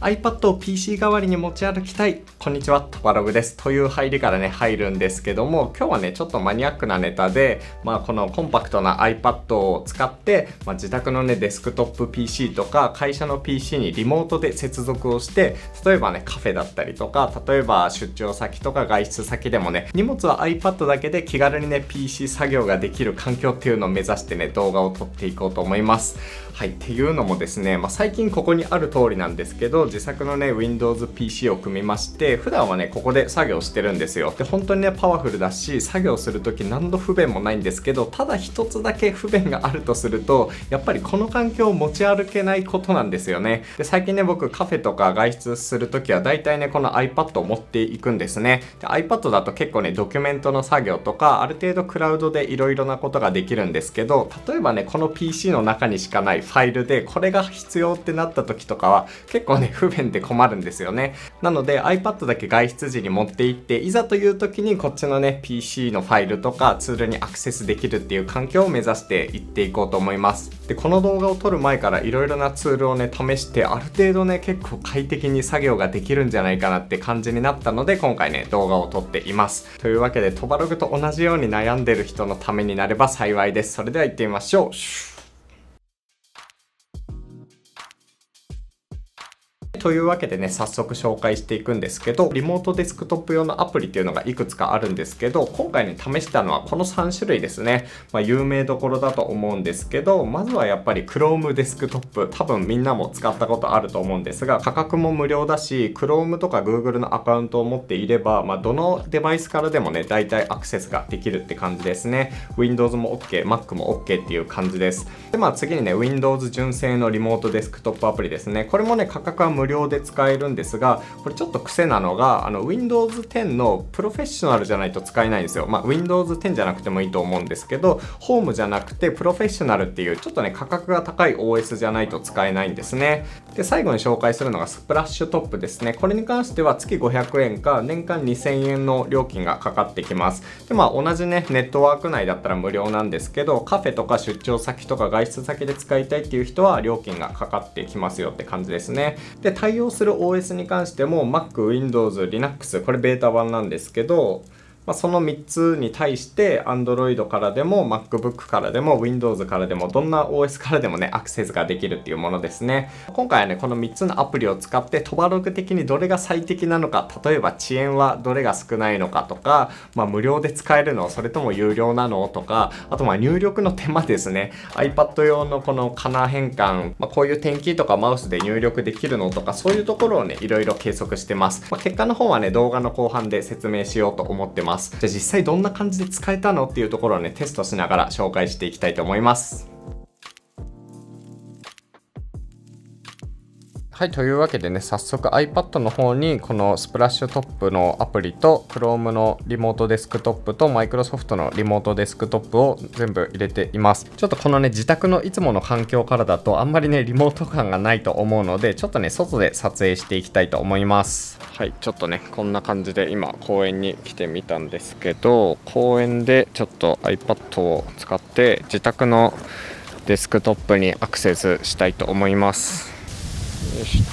iPad を PC 代わりに持ち歩きたい。こんにちは、トバログです。という入りからね、入るんですけども、今日はね、ちょっとマニアックなネタで、このコンパクトな iPad を使って、自宅のね、デスクトップ PC とか、会社の PC にリモートで接続をして、例えばね、カフェだったりとか、例えば出張先とか外出先でもね、荷物は iPad だけで気軽にね、PC 作業ができる環境っていうのを目指してね、動画を撮っていこうと思います。はい、っていうのもですね、最近ここにある通りなんですけど、自作のね Windows PC を組みまして、普段はねここで作業してるんですよ。で本当にねパワフルだし、作業する時何の不便もないんですけど、ただ一つだけ不便があるとすると、やっぱりこの環境を持ち歩けないことなんですよね。で最近ね僕カフェとか外出する時はだいたいねこの iPad を持っていくんですね。で iPad だと結構ねドキュメントの作業とかある程度クラウドでいろいろなことができるんですけど、例えばねこの PC の中にしかないファイルでこれが必要ってなった時とかは結構ね不便で困るんですよね。なので iPad だけ外出時に持って行って、いざという時にこっちのね PC のファイルとかツールにアクセスできるっていう環境を目指していっていこうと思います。でこの動画を撮る前からいろいろなツールをね試して、ある程度ね結構快適に作業ができるんじゃないかなって感じになったので、今回ね動画を撮っています。というわけでトバログと同じように悩んでる人のためになれば幸いです。それでは行ってみましょう。というわけでね、早速紹介していくんですけど、リモートデスクトップ用のアプリっていうのがいくつかあるんですけど、今回ね、試したのはこの3種類ですね。有名どころだと思うんですけど、まずはやっぱり Chrome デスクトップ。多分みんなも使ったことあると思うんですが、価格も無料だし、Chrome とか Google のアカウントを持っていれば、どのデバイスからでもね、大体アクセスができるって感じですね。Windows も OK、Mac も OK っていう感じです。で、次にね、Windows 純正のリモートデスクトップアプリですね。これもね、価格は無料で使えるんですが、これちょっと癖なのがWindows 10のプロフェッショナルじゃないと使えないんですよ。Windows 10じゃなくてもいいと思うんですけど、ホームじゃなくてプロフェッショナルっていうちょっとね価格が高い OS じゃないと使えないんですね。で最後に紹介するのがスプラッシュトップですね。これに関しては月500円か年間2000円の料金がかかってきます。で同じねネットワーク内だったら無料なんですけど、カフェとか出張先とか外出先で使いたいっていう人は料金がかかってきますよって感じですね。で対応する OS に関しても Mac、Windows、Linux、これベータ版なんですけど、その3つに対して Android からでも MacBook からでも Windows からでもどんな OS からでもねアクセスができるっていうものですね。今回はねこの3つのアプリを使ってトバログ的にどれが最適なのか、例えば遅延はどれが少ないのかとか、無料で使えるのそれとも有料なのとか、あと入力の手間ですね。 iPad 用のこのカナ変換、こういう点キーとかマウスで入力できるのとか、そういうところをねいろいろ計測してます。結果の方はね動画の後半で説明しようと思ってます。じゃあ実際どんな感じで使えたのっていうところをねテストしながら紹介していきたいと思います。はい、というわけでね、早速 iPad の方にこのスプラッシュトップのアプリと Chrome のリモートデスクトップと Microsoft のリモートデスクトップを全部入れています。ちょっとこのね自宅のいつもの環境からだとあんまりねリモート感がないと思うので、ちょっとね外で撮影していきたいと思います。はい、ちょっとねこんな感じで今公園に来てみたんですけど、公園でちょっと iPad を使って自宅のデスクトップにアクセスしたいと思います。よし、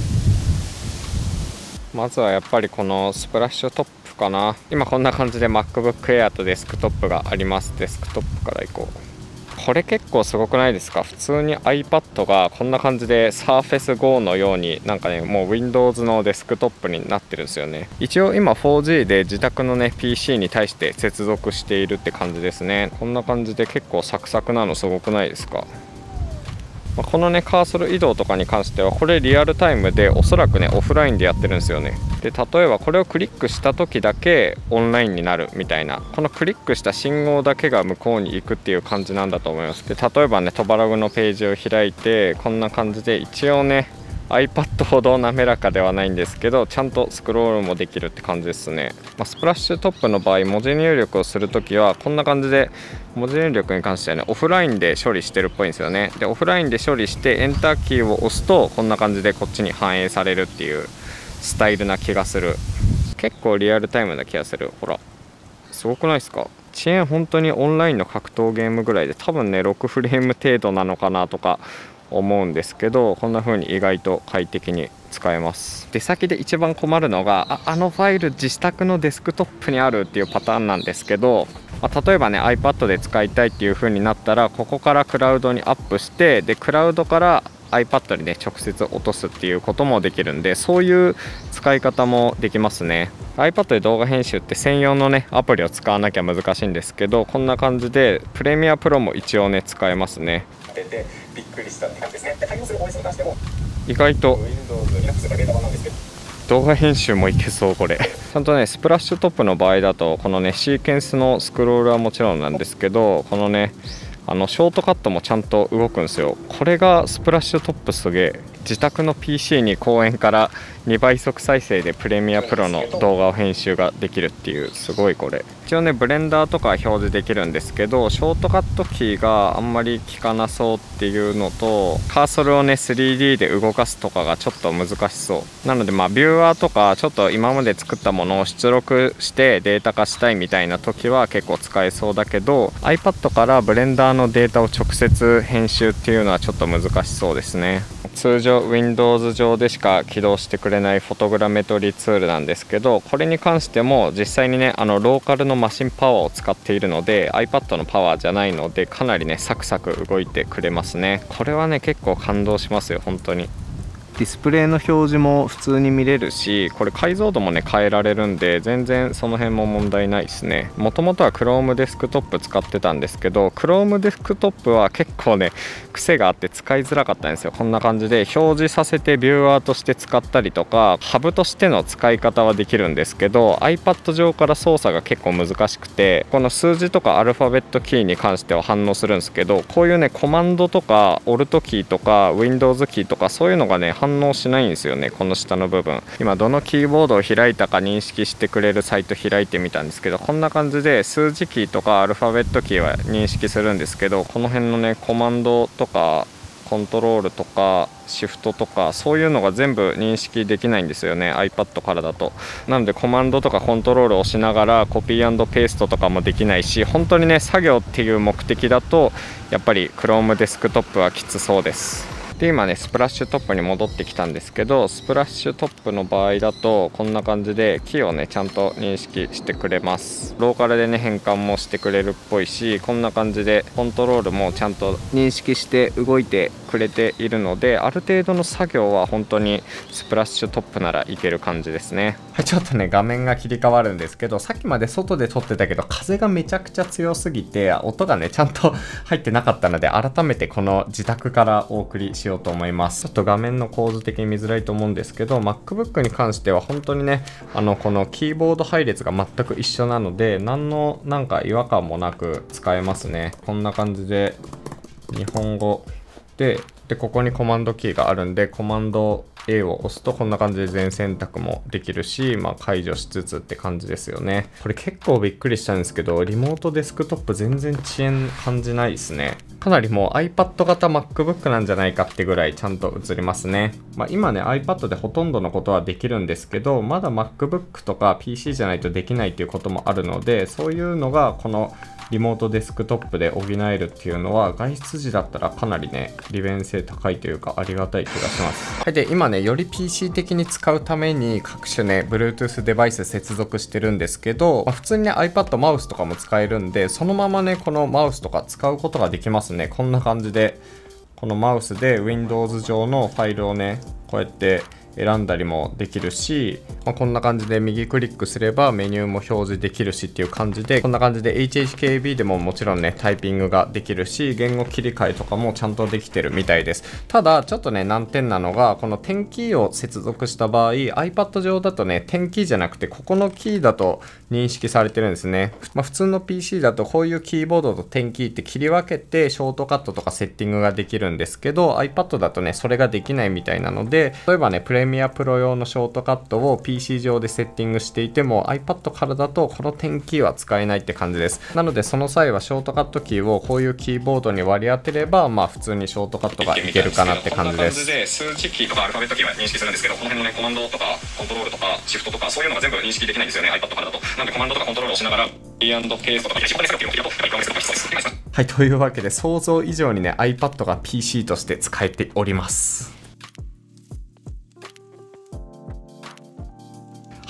まずはやっぱりこのスプラッシュトップかな。今こんな感じで MacBook Air とデスクトップがあります。デスクトップからいこう。これ結構すごくないですか？普通に iPad がこんな感じで Surface Go のようにもう Windows のデスクトップになってるんですよね。一応今 4G で自宅のね PC に対して接続しているって感じですね。こんな感じで結構サクサクなのすごくないですか？このねカーソル移動とかに関してはこれリアルタイムでおそらくねオフラインでやってるんですよね。で例えばこれをクリックした時だけオンラインになるみたいな、このクリックした信号だけが向こうに行くっていう感じなんだと思います。で例えばねトバログのページを開いてこんな感じで、一応ねiPad ほど滑らかではないんですけどちゃんとスクロールもできるって感じですね。スプラッシュトップの場合文字入力をするときはこんな感じで文字入力に関してはねオフラインで処理してるっぽいんですよね。でオフラインで処理してエンターキーを押すとこんな感じでこっちに反映されるっていうスタイルな気がする。結構リアルタイムな気がする。ほらすごくないですか？遅延本当にオンラインの格闘ゲームぐらいで、多分ね6フレーム程度なのかなとか思うんですけど、こんな風に意外と快適に使えます。出先で一番困るのがあのファイル自宅のデスクトップにあるっていうパターンなんですけど、例えばね iPad で使いたいっていう風になったら、ここからクラウドにアップして、でクラウドから iPad にね直接落とすっていうこともできるんで、そういう使い方もできますね。 iPad で動画編集って専用のねアプリを使わなきゃ難しいんですけど、こんな感じでプレミアプロも一応ね使えますね。でびっくりしたって感じですね。で対応する OS に関しても意外と Windows、Linux がベータ版なんですけど、動画編集もいけそうこれちゃんとねスプラッシュトップの場合だと、このねシーケンスのスクロールはもちろんなんですけど、このねショートカットもちゃんと動くんですよ。これがスプラッシュトップすげえ。自宅の PC に公園から2倍速再生でプレミアプロの動画を編集ができるっていう、すごいこれ。一応ねブレンダーとかは表示できるんですけど、ショートカットキーがあんまり効かなそうっていうのと、カーソルをね 3D で動かすとかがちょっと難しそう。なのでビューワーとかちょっと今まで作ったものを出力してデータ化したいみたいな時は結構使えそうだけど、 iPad からブレンダーのデータを直接編集っていうのはちょっと難しそうですね。通常 Windows 上でしか起動してくれないフォトグラメトリーツールなんですけど、これに関しても実際にねローカルのマシンパワーを使っているので iPad のパワーじゃないので、かなりねサクサク動いてくれますね。これはね結構感動しますよ本当に。ディスプレイの表示も普通に見れるし、これ解像度もね変えられるんで、全然その辺も問題ないですね。もともとは Chrome デスクトップ使ってたんですけど、 Chrome デスクトップは結構ね癖があって使いづらかったんですよ。こんな感じで表示させてビューワーとして使ったりとか、ハブとしての使い方はできるんですけど、 iPad 上から操作が結構難しくて、この数字とかアルファベットキーに関しては反応するんですけど、こういうねコマンドとかオルトキーとか Windows キーとかそういうのがね反応しないんですよね。この下の部分、今どのキーボードを開いたか認識してくれるサイト開いてみたんですけど、こんな感じで数字キーとかアルファベットキーは認識するんですけど、この辺のねコマンドとかコントロールとかシフトとかそういうのが全部認識できないんですよね iPad からだと。なのでコマンドとかコントロールを押しながらコピー&ペーストとかもできないし、本当にね作業っていう目的だとやっぱり Chrome デスクトップはきつそうです。で今ねスプラッシュトップに戻ってきたんですけど、スプラッシュトップの場合だとこんな感じでキーをねちゃんと認識してくれます。ローカルでね変換もしてくれるっぽいし、こんな感じでコントロールもちゃんと認識して動いてくれているので、ある程度の作業は本当にスプラッシュトップならいける感じですね。はい、ちょっとね画面が切り替わるんですけど、さっきまで外で撮ってたけど風がめちゃくちゃ強すぎて音がねちゃんと入ってなかったので、改めてこの自宅からお送りしようと思います。ちょっと画面の構図的に見づらいと思うんですけど、 MacBook に関しては本当にねこのキーボード配列が全く一緒なので、何のなんか違和感もなく使えますね。こんな感じで日本語でここにコマンドキーがあるんで、コマンド A を押すとこんな感じで全選択もできるし、解除しつつって感じですよね。これ結構びっくりしたんですけど、リモートデスクトップ全然遅延感じないですね。かなりもう iPad 型 MacBook なんじゃないかってぐらいちゃんと映りますね。今ね iPad でほとんどのことはできるんですけど、まだ MacBook とか PC じゃないとできないっていうこともあるので、そういうのがこのリモートデスクトップで補えるっていうのは、外出時だったらかなりね利便性高いというかありがたい気がします。はい、で今ねより PC 的に使うために各種ね Bluetooth デバイス接続してるんですけど、普通にね iPad マウスとかも使えるんで、そのままねこのマウスとか使うことができますね。こんな感じでこのマウスで Windows 上のファイルをねこうやって選んだりもできるし、こんな感じで右クリックすればメニューも表示できるしっていう感じで、こんな感じで HHKB でももちろんねタイピングができるし、言語切り替えとかもちゃんとできてるみたいです。ただちょっとね難点なのが、この点キーを接続した場合 iPad 上だとね点キーじゃなくてここのキーだと認識されてるんですね。普通の PC だとこういうキーボードと点キーって切り分けてショートカットとかセッティングができるんですけど、 iPad だとねそれができないみたいなので、例えばねプレミアプロ用のショートカットを PC 上でセッティングしていても iPad からだとこの点キーは使えないって感じです。なのでその際はショートカットキーをこういうキーボードに割り当てれば普通にショートカットがいけるかなって感じです。こんな感じで数字キーとかアルファベットキーは認識するんですけど、この辺のねコマンドとかコントロールとかシフトとかそういうのが全部認識できないんですよね iPad からだと。なのでコマンドとかコントロールをしながら P&ペーストとかはい、というわけで想像以上にね iPad が PC として使えております。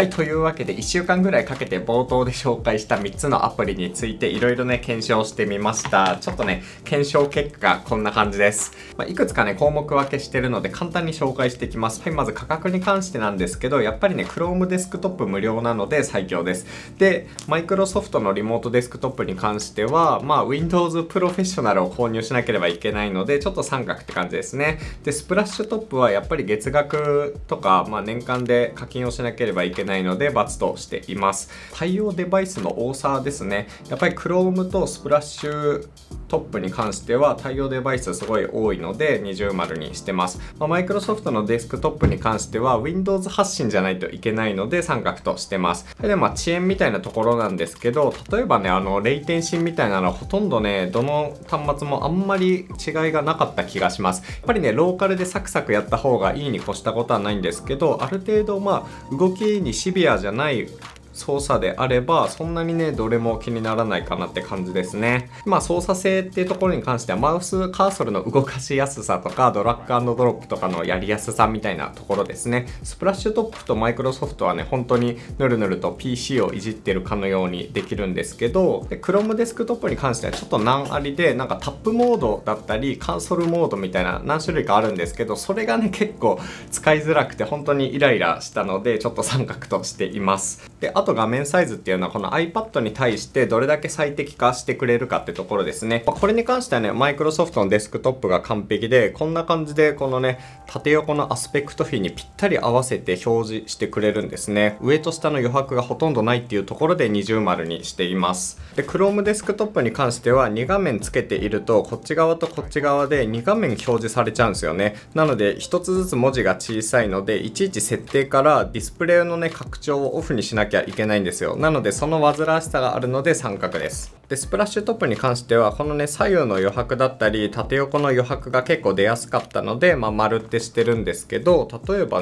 はい、というわけで1週間ぐらいかけて冒頭で紹介した3つのアプリについていろいろね、検証してみました。ちょっとね、検証結果がこんな感じです。いくつかね、項目分けしてるので簡単に紹介していきます。はい、まず価格に関してなんですけど、やっぱりね、Chrome デスクトップ無料なので最強です。で、Microsoft のリモートデスクトップに関しては、Windows Professional を購入しなければいけないので、ちょっと三角って感じですね。で、スプラッシュトップはやっぱり月額とか、年間で課金をしなければいけないので、×としています。対応デバイスの多さですね。やっぱり Chrome とスプラッシュトップに関しては対応デバイスすごい多いので、20○にしてます。Microsoft のデスクトップに関しては Windows 発信じゃないといけないので、三角としてます。で、遅延みたいなところなんですけど、例えばね、レイテンシーみたいなのはほとんどね、どの端末もあんまり違いがなかった気がします。やっぱりね、ローカルでサクサクやった方がいいに越したことはないんですけど、ある程度動きにシビアじゃない操作であればそんなにねどれも気にならないかなって感じですね。操作性っていうところに関してはマウスカーソルの動かしやすさとかドラッグ&ドロップとかのやりやすさみたいなところですね。スプラッシュトップとマイクロソフトはね本当にぬるぬると PC をいじってるかのようにできるんですけど、Chrome デスクトップに関してはちょっと難ありで、なんかタップモードだったりカンソルモードみたいな何種類かあるんですけど、それがね結構使いづらくて本当にイライラしたのでちょっと三角としています。で、あと画面サイズっていうのはこの iPad に対してどれだけ最適化してくれるかってところですね。これに関してはね、Microsoft のデスクトップが完璧で、こんな感じでこのね、縦横のアスペクト比にぴったり合わせて表示してくれるんですね。上と下の余白がほとんどないっていうところで20○にしています。で、Chrome デスクトップに関しては2画面つけていると、こっち側とこっち側で2画面表示されちゃうんですよね。なので、1つずつ文字が小さいので、いちいち設定からディスプレイのね、拡張をオフにしなきゃいけないんですよ。なのでその煩わしさがあるので三角です。で、スプラッシュトップに関してはこのね左右の余白だったり縦横の余白が結構出やすかったので丸ってしてるんですけど、例えば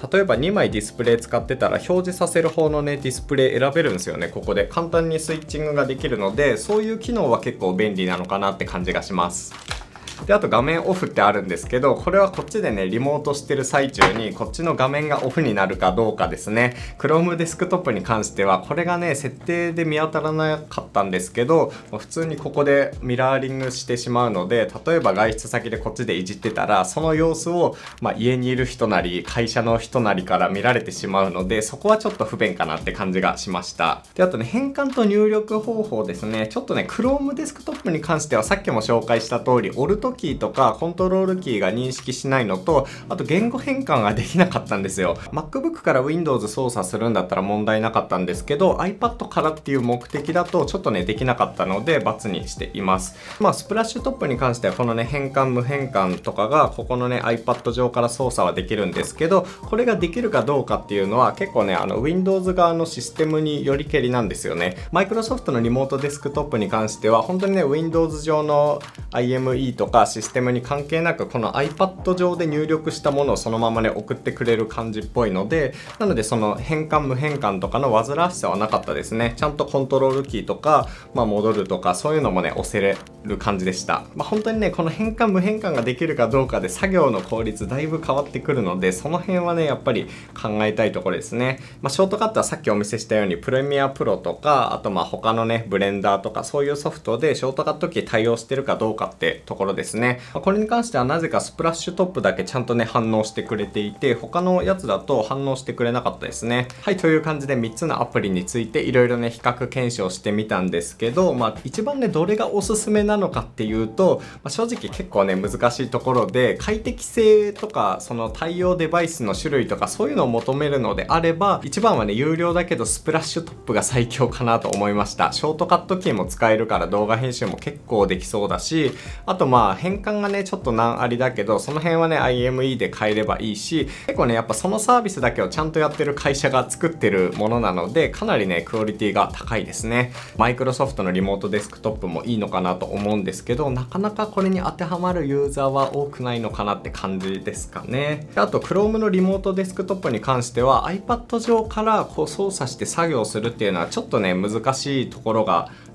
2枚ディスプレイ使ってたら表示させる方のねディスプレイ選べるんですよね。ここで簡単にスイッチングができるので、そういう機能は結構便利なのかなって感じがします。で、あと画面オフってあるんですけど、これはこっちでねリモートしてる最中にこっちの画面がオフになるかどうかですね。 Chrome デスクトップに関してはこれがね設定で見当たらなかったんですけど、普通にここでミラーリングしてしまうので、例えば外出先でこっちでいじってたらその様子を、家にいる人なり会社の人なりから見られてしまうので、そこはちょっと不便かなって感じがしました。で、あとね変換と入力方法ですね。ちょっとね Chrome デスクトップに関してはさっきも紹介した通りオルトキーとかコントロールキーが認識しないのと、あと言語変換ができなかったんですよ。 MacBook から Windows 操作するんだったら問題なかったんですけど、 iPad からっていう目的だとちょっとねできなかったので×にしています。スプラッシュトップに関してはこのね変換無変換とかがここのね iPad 上から操作はできるんですけど、これができるかどうかっていうのは結構ねWindows 側のシステムによりけりなんですよね。 Microsoft のリモートデスクトップに関しては本当にね Windows 上の IME とかシステムに関係なくこの iPad 上で入力したものをそのままね送ってくれる感じっぽいので、なのでその変換無変換とかの煩わしさはなかったですね。ちゃんとコントロールキーとか、戻るとかそういうのもね押せる感じでした。本当にねこの変換無変換ができるかどうかで作業の効率だいぶ変わってくるので、その辺はねやっぱり考えたいところですね。ショートカットはさっきお見せしたようにプレミアプロとか、あと他のねブレンダーとかそういうソフトでショートカットキー対応してるかどうかってところですね。これに関してはなぜかスプラッシュトップだけちゃんとね反応してくれていて、他のやつだと反応してくれなかったですね。はい、という感じで3つのアプリについていろいろね比較検証してみたんですけど、一番ねどれがおすすめなのかっていうと、正直結構ね難しいところで、快適性とかその対応デバイスの種類とかそういうのを求めるのであれば、一番はね有料だけどスプラッシュトップが最強かなと思いました。ショートカットキーも使えるから動画編集も結構できそうだし、あと変換がねちょっと難ありだけどその辺はね IME で変えればいいし、結構ねやっぱそのサービスだけをちゃんとやってる会社が作ってるものなのでかなりねクオリティが高いですね。マイクロソフトのリモートデスクトップもいいのかなと思うんですけど、なかなかこれに当てはまるユーザーは多くないのかなって感じですかね。あと Chrome のリモートデスクトップに関しては iPad 上から操作して作業するっていうのはちょっとね難しいところが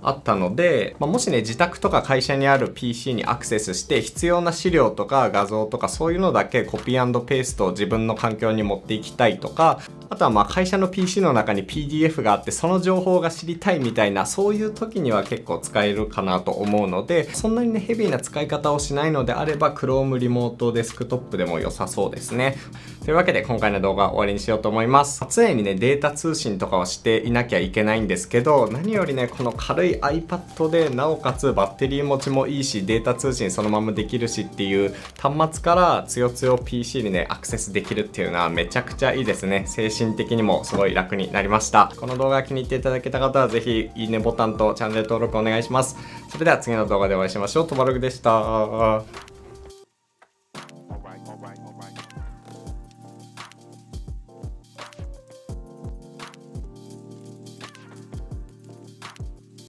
あったので、もしね、自宅とか会社にある PC にアクセスして必要な資料とか画像とかそういうのだけコピー&ペーストを自分の環境に持っていきたいとか、あとは会社の PC の中に PDF があってその情報が知りたいみたいな、そういう時には結構使えるかなと思うので、そんなにねヘビーな使い方をしないのであれば Chrome リモートデスクトップでも良さそうですね。というわけで今回の動画は終わりにしようと思います。常にねデータ通信とかをしていなきゃいけないんですけど、何よりねこの軽い iPad でなおかつバッテリー持ちもいいしデータ通信そのままできるしっていう端末からつよつよ PC にねアクセスできるっていうのはめちゃくちゃいいですね。精神的にもすごい楽になりました。この動画気に入っていただけた方はぜひいいねボタンとチャンネル登録お願いします。それでは次の動画でお会いしましょう。とばるぐでした。